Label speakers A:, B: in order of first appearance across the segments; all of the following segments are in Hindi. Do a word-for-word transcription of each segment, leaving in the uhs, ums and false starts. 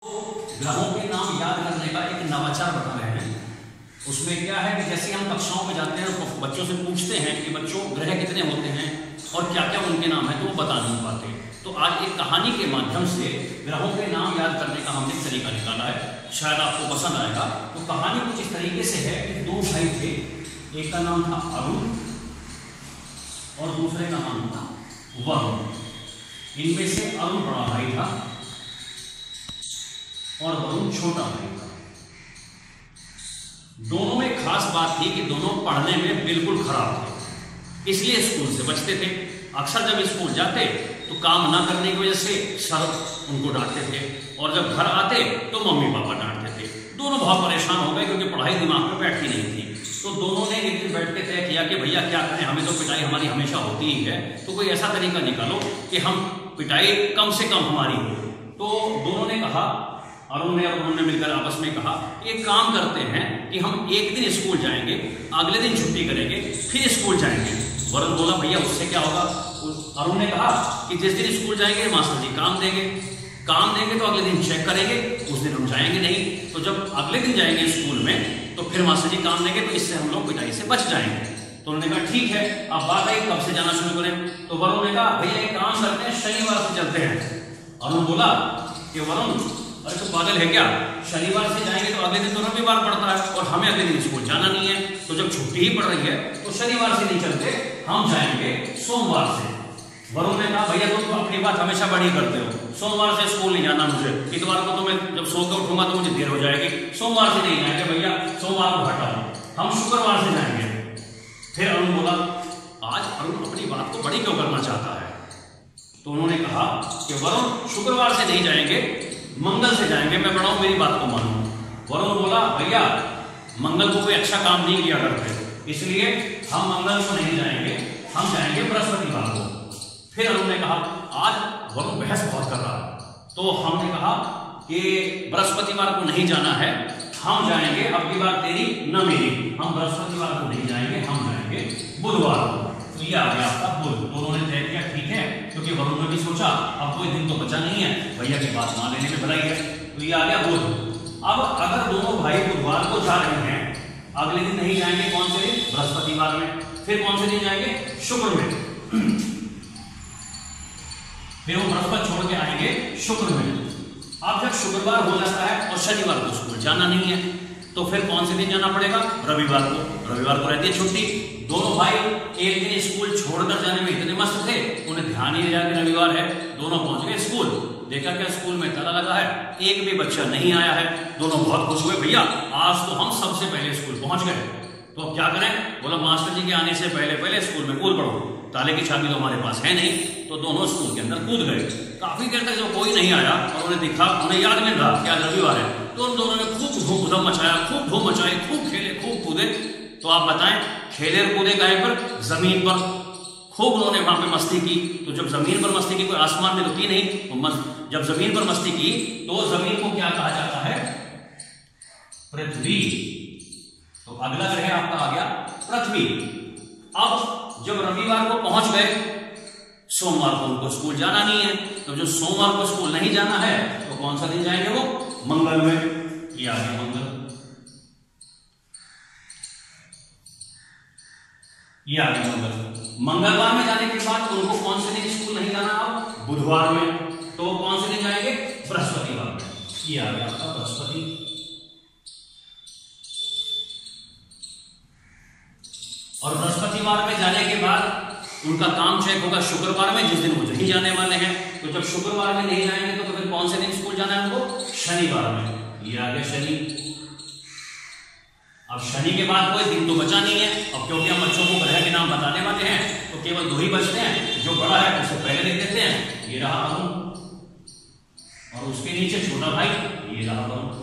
A: ग्रहों के नाम याद करने का एक नवाचार बता रहे हैं। उसमें क्या है कि जैसे हम कक्षाओं में जाते हैं तो बच्चों से पूछते हैं कि बच्चों ग्रह कितने होते हैं और क्या क्या उनके नाम है, तो वो बता नहीं पाते। तो आज एक कहानी के माध्यम से ग्रहों के नाम याद करने का हमने तरीका निकाला है, शायद आपको पसंद आएगा। तो कहानी कुछ इस तरीके से है कि दो भाई थे, एक का नाम था अरुण और दूसरे का नाम था वरुण। इनमें से अरुण बड़ा भाई था और वरुण छोटा भाई था। दोनों में खास बात थी कि दोनों पढ़ने में बिल्कुल खराब थे, इसलिए स्कूल से बचते थे। अक्सर जब स्कूल जाते तो काम ना करने की वजह से सर उनको डांटते थे और जब घर आते तो मम्मी पापा डांटते थे। दोनों बहुत परेशान हो गए क्योंकि पढ़ाई दिमाग में बैठती नहीं थी। तो दोनों ने एक दिन बैठ के तय किया कि भैया क्या करें, हमें तो पिटाई हमारी हमेशा होती ही है, तो कोई ऐसा तरीका निकालो कि हम पिटाई कम से कम हमारी हो। तो दोनों ने कहा, अरुण ने और उन्होंने मिलकर आपस में कहा, एक काम करते हैं कि हम एक दिन स्कूल जाएंगे, अगले दिन छुट्टी करेंगे, फिर स्कूल जाएंगे। वरुण बोला भैया उससे क्या होगा। अरुण ने कहा कि जिस दिन स्कूल जाएंगे मास्टर जी काम देंगे, काम देंगे तो अगले दिन चेक करेंगे, उस दिन हम जाएंगे नहीं। तो जब अगले दिन जाएंगे स्कूल में तो फिर मास्टर जी काम देंगे, तो इससे हम लोग पिटाई से बच जाएंगे। तो उन्होंने कहा ठीक है, अब बात आई कब से जाना शुरू करें। तो वरुण ने कहा भैया एक काम करते हैं, शनिवार से चलते हैं। अरुण बोला कि वरुण अरे तो पागल है क्या, शनिवार से जाएंगे तो अगले दिन तो रविवार पड़ता है और हमें अगले दिन स्कूल जाना नहीं है, तो जब छुट्टी ही पड़ रही है तो शनिवार से नहीं चलते, हम जाएंगे सोमवार से। वरुण ने कहा भैया तुम तो अपनी बात हमेशा बड़ी करते हो, सोमवार से स्कूल नहीं जाना मुझे, इतवार को तो मैं जब सो के उठूंगा तो मुझे देर हो जाएगी, सोमवार से नहीं जाएंगे भैया, सोमवार को हटाओ, हम शुक्रवार से जाएंगे। फिर अरुण बोला आज अरुण अपनी बात को बड़ी क्यों करना चाहता है। तो उन्होंने कहा कि वरुण शुक्रवार से नहीं जाएंगे, मंगल से जाएंगे, मैं बड़ा हूं मेरी बात को मानो। वरुण बोला भैया मंगल को कोई अच्छा काम नहीं किया करते, इसलिए हम मंगल को नहीं जाएंगे, हम जाएंगे बृहस्पतिवार को। फिर अरुण ने कहा आज वरुण बहस बहुत कर रहा है, तो हमने कहा कि बृहस्पतिवार को नहीं जाना है, हम जाएंगे, अब की बात तेरी न मेरी, हम बृहस्पतिवार को नहीं जाएंगे, हम जाएंगे बुधवार को। तो ये आ गया आपका बुध। दोनों ने तय किया ठीक है, क्योंकि वरुण ने भी सोचा अब कोई दिन तो बचा नहीं है, भैया की बात मान लेने में भलाई है, तो ये आ गया बुध। अब अगर दोनों भाई बुधवार को जा रहे हैं, अगले दिन नहीं जाएंगे, कौन से दिन, बृहस्पतिवार में, फिर कौन से दिन जाएंगे, शुक्र में, फिर वो बृहस्पति छोड़ के आएंगे शुक्र में। अब जब शुक्रवार हो जाता है और शनिवार को स्कूल जाना नहीं है, तो फिर कौन से दिन जाना पड़ेगा, रविवार को। रविवार को रहती है छुट्टी। दोनों भाई एक दिन स्कूल छोड़कर जाने में इतने मस्त थे, उन्हें ध्यान ही नहीं रहा कि रविवार है। दोनों पहुंच गए स्कूल, देखा क्या स्कूल में ताला लगा है, एक भी बच्चा नहीं आया है। दोनों बहुत खुश हुए, भैया आज तो हम सबसे पहले स्कूल पहुंच गए, तो अब क्या करें। बोला मास्टर जी के आने से पहले पहले स्कूल में कूद पड़ो, ताले की चाबी तो हमारे पास है नहीं। तो दोनों स्कूल के अंदर कूद गए। काफी देर तक जब कोई नहीं आया और उन्हें दिखा, उन्हें याद नहीं रहा क्या रविवार है, तो उन दोनों ने खूब धूम धूम मचाया, खूब धूम मचाई, खूब खेले, खूब कूदे। तो आप बताएं खेले कूदे कहीं पर, जमीन पर खूब उन्होंने वहां पे मस्ती की। तो जब जमीन पर मस्ती की, कोई आसमान में रुकी नहीं, तो जब जमीन पर मस्ती की तो जमीन को क्या कहा जाता है, पृथ्वी। तो अगला ग्रह आपका आ गया पृथ्वी। अब जब रविवार को पहुंच गए, सोमवार को उनको स्कूल जाना नहीं है, तो जो सोमवार को स्कूल नहीं जाना है तो कौन सा दिन जाएंगे, वो मंगल में। ये आ गया मंगल, ये आ गया मंगल। मंगलवार में जाने के बाद उनको कौन से दिन स्कूल नहीं जाना, अब बुधवार में, तो कौन से दिन जाएंगे, बृहस्पतिवार में। ये आ गया आपका बृहस्पति। और बृहस्पतिवार में जाने के बाद उनका काम चेक होगा शुक्रवार में, जिस दिन वो नहीं जाने वाले हैं। तो जब शुक्रवार में नहीं जाएंगे तो फिर कौन से दिन स्कूल जाना है उनको, शनिवार में। ये आ गया शनि। अब शनि के बाद कोई दिन तो बचा नहीं है, अब क्योंकि हम बच्चों को ग्रह के नाम बताने वाले हैं तो केवल दो ही बचते हैं। जो बड़ा है उसे पहले लिख देते हैं, ये रहा वरुण, और उसके नीचे छोटा भाई, ये रहा वरुण।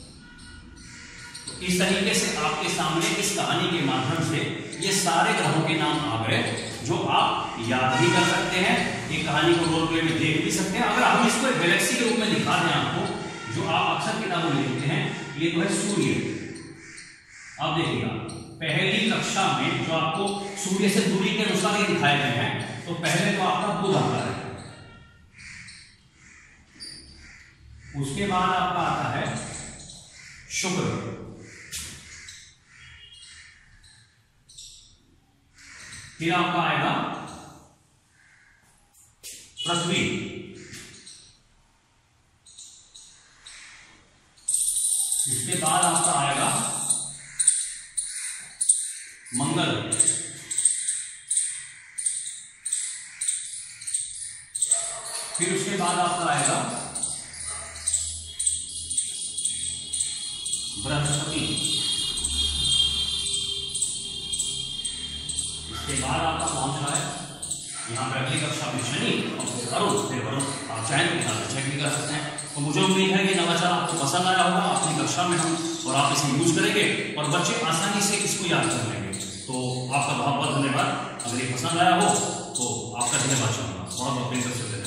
A: इस तरीके से आपके सामने इस कहानी के माध्यम से ये सारे ग्रहों के नाम आ गए, जो आप याद भी कर सकते हैं, ये कहानी को रोल प्ले में देख भी सकते हैं। अगर हम इसको एक गैलेक्सी के रूप में दिखा दें आपको, जो आप अक्सर किताबों में देखते हैं, ये तो है सूर्य। अब देखिएगा पहली कक्षा में जो आपको सूर्य से दूरी के अनुसार ये दिखाए गए हैं, तो पहले तो आपका बुध आता है, उसके बाद आपका आता है शुक्र, फिर आपका आएगा पृथ्वी, इसके बाद आपका आएगा मंगल, फिर उसके बाद आपका आएगा बृहस्पति, इसके बाद आपका पहुंच रहा है यहाँ पे अगली कक्षा में शनि और फिर वरुण, फिर वरुण आप चाहें तो यहाँ चेक भी कर सकते हैं। तो मुझे उम्मीद है कि नवाचार आपको पसंद आया होगा अपनी कक्षा में हम और आप इसे यूज करेंगे और बच्चे आसानी से इसको याद कर लेंगे। तो आपका बहुत बहुत धन्यवाद। अगर ये पसंद आया हो तो आपका धन्यवाद चाहूंगा, बहुत बहुत